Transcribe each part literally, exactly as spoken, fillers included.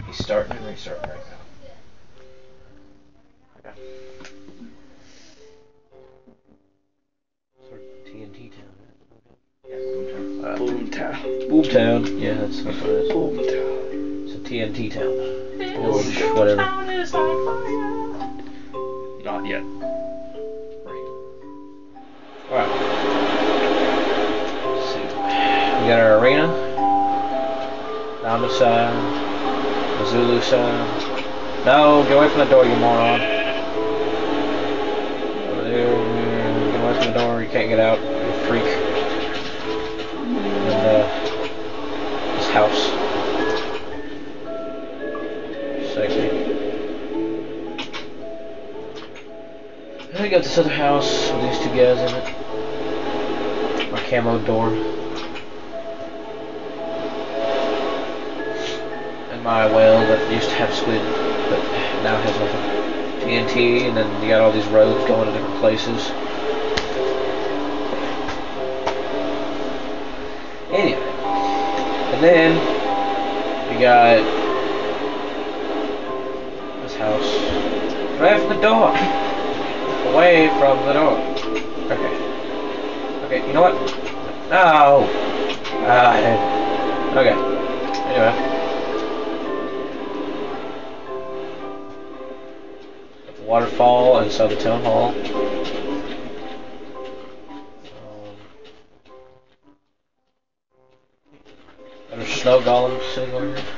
He's starting and restarting right now. Okay. Sort of T N T town. Yeah, Boomtown. Uh, Boomtown. Boomtown. Yeah, that's, that's what it is. Boomtown. It's a T N T town. Village, whatever. Is on fire. Not yet. Alright. Let's see. We got our arena. Down the side. The Zulu side. No, get away from the door, you moron. Over there. Get away from the door, you can't get out. You freak. And uh this house. Sexy. And we got this other house with these two guys in it. My camo door. And my whale that used to have squid, but now has nothing. T N T, and then you got all these roads going to different places. Anyway. And then you got this house. Right from the door. Away from the door. Okay. Okay, you know what? No! Ah, okay. Anyway. Got the waterfall inside the town hall. Um, there's a snow golem sitting over here.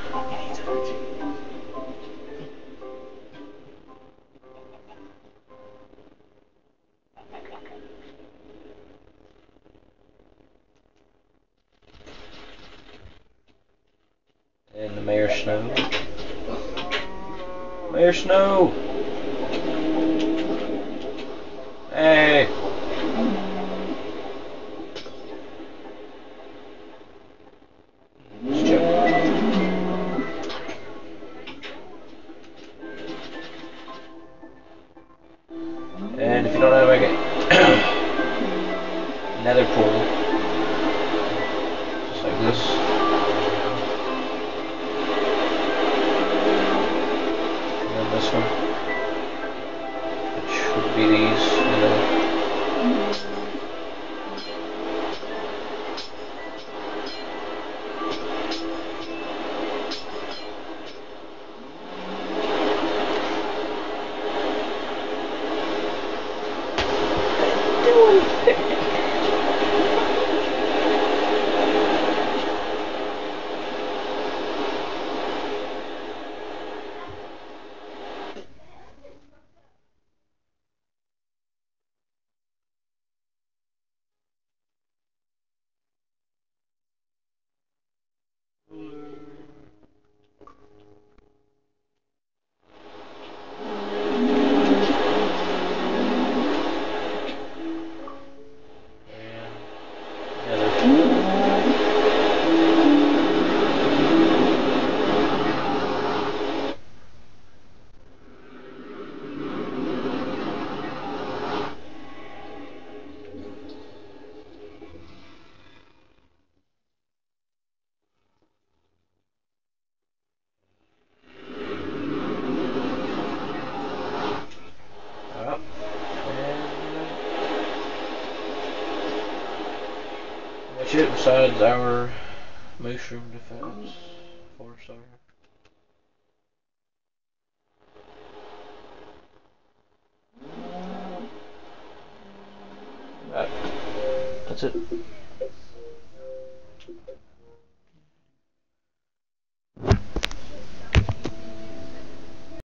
And the Mayor Snow. Mayor Snow! Hey! Just joking. And if you don't know how to make it, nether portal. Just like this. This one, which would be these, you know. Shit besides our mushroom defense, four star. Right. That's it.